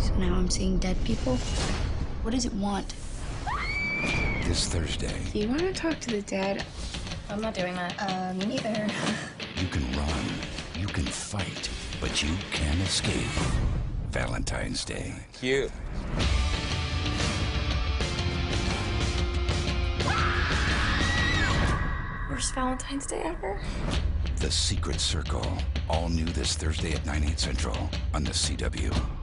So now I'm seeing dead people? What does it want? This Thursday, Do you want to talk to the dead? I'm not doing that. Me neither. you can run, you can fight, but you can't escape Valentine's Day. Cute. Worst Valentine's Day ever. The Secret Circle, all new this Thursday at 9/8 Central on the CW.